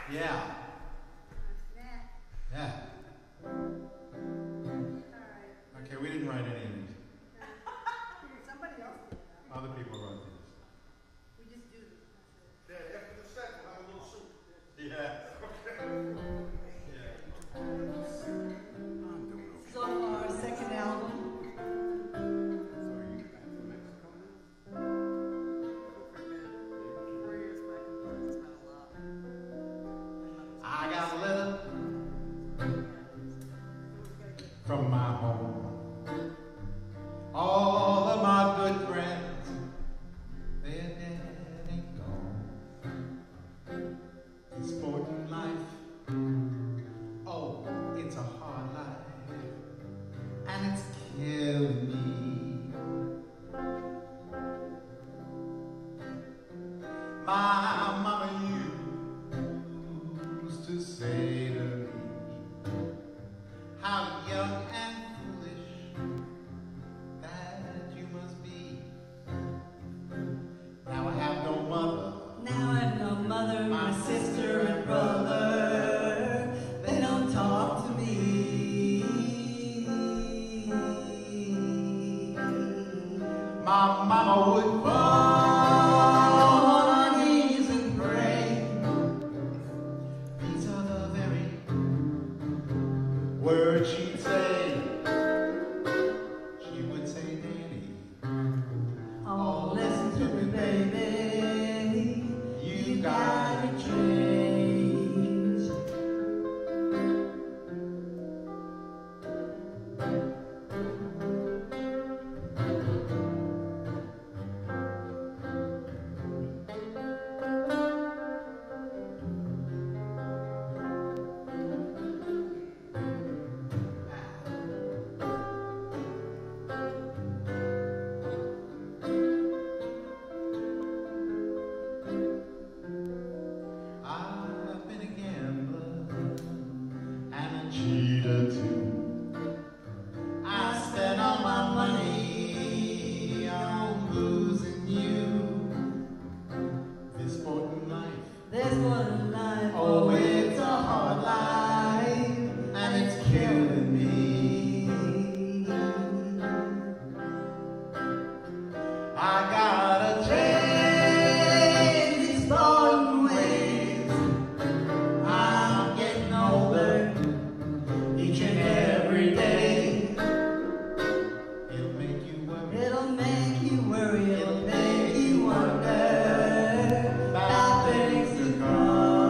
Yeah. Yeah. Okay, we didn't write any of these. Somebody else did. Other people wrote these. We just do this. Yeah, after the set, we'll have a little soup. Yeah. So our second album. I got a letter from my home. All of my good friends, they're dead and gone. This sporting life, oh, it's a hard life, and it's killing me. My mama used to say to me, how young and foolish that you must be. Now I have no mother. Now I have no mother, my sister and brother. They don't talk to me. My mama would fall on her knees and pray. These are the very words she'd say. She would say, Danny, Oh, listen to me, baby. you gotta change. I've been a gambler and a cheater too. I spent all my money on losing you. This sporting life, There's more than life. oh, it's a hard life, and it's killing me. I gotta change these sporting ways. I'm getting older each and every day. It'll make you worry. It'll make you worry, it'll make you wonder about things to come.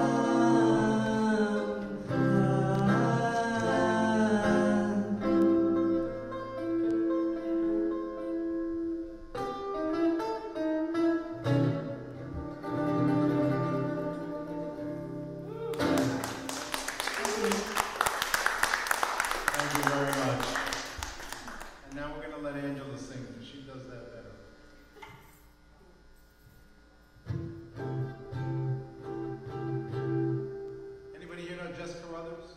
Thank you very much. And now we're going to let Angela sing because she does that better. Anybody here know Jessica Ruthers?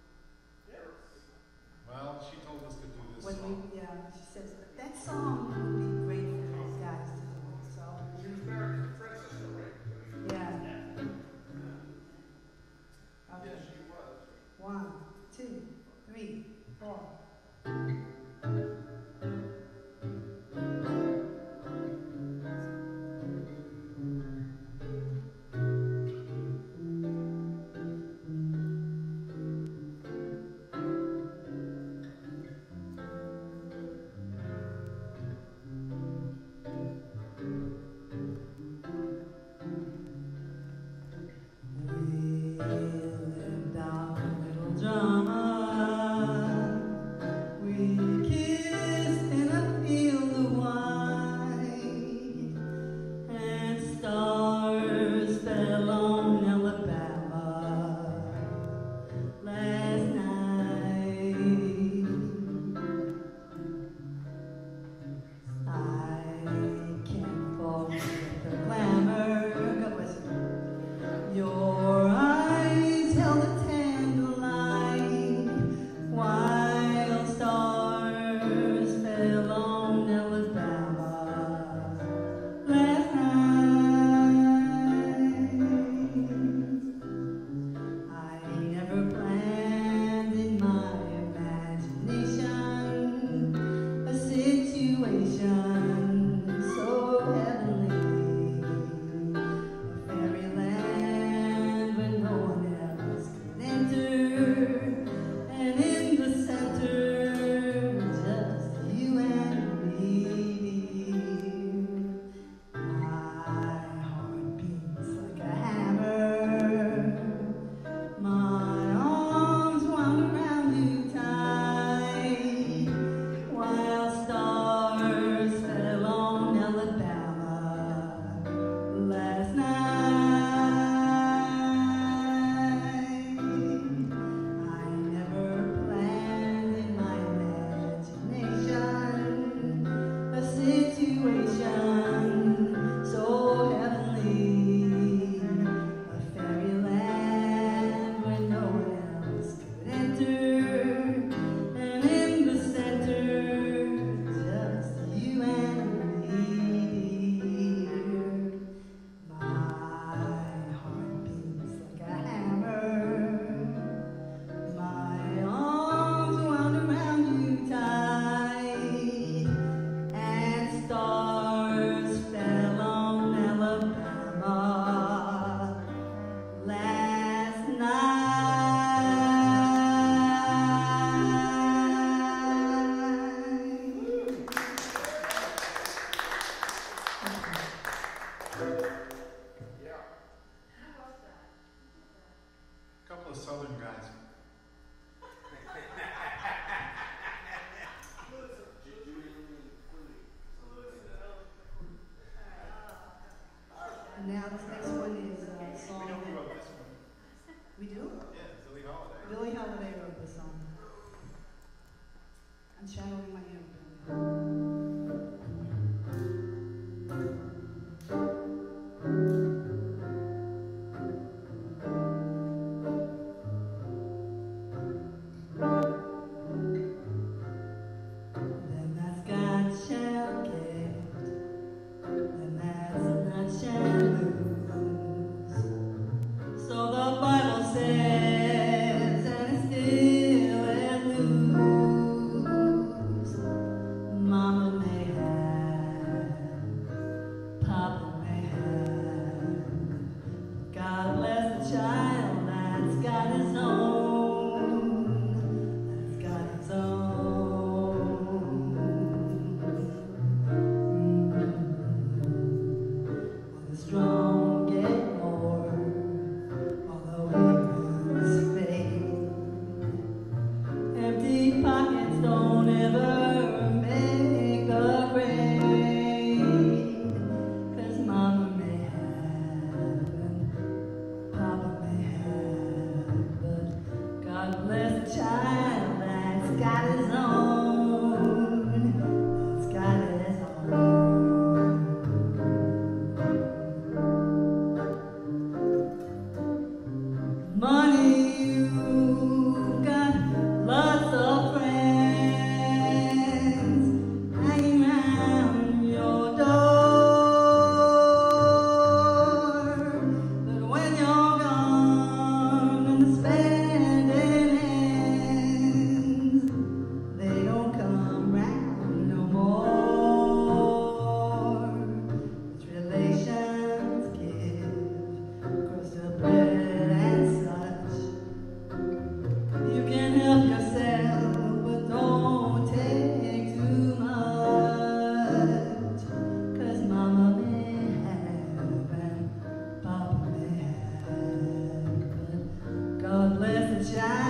Well, she told us to do this When song. we, she says, that song would be great for those guys to do. So, She was married to Francisco, right? yeah. Okay. Yes, she was. 1, 2, 3, 4. We lived our little drama. We kissed in a field of wine, and stars fell on Alabama last night. I can't forget the glamour. God bless you. Your eyes held a tender light, while stars fell on Alabama last night. those southern guys. And now this next one is a song. We know who wrote this one. We do? Yeah, Billie Holiday. Billie Holiday wrote this song. I'm channeling my inner Billie. Then that's God's shall gift, and that's not shall lose. So the Bible says, and it's still at news. Mama may have, Papa may have. God bless the child that's got his own, that's got his own. Well, the strong get more, while the weak ones fade. Empty pockets don't ever make a grade. 'Cause Mama may have and Papa may have, but God bless the child that's got his own, that's got his own. Money, you've got lots of friends hanging round your door. But when you're gone and the spending ends, they don't come round no more. It's relations give crust of bread and such. You can help yourself, but don't take too much. 'Cause Mama may have and Papa may have, but God bless the child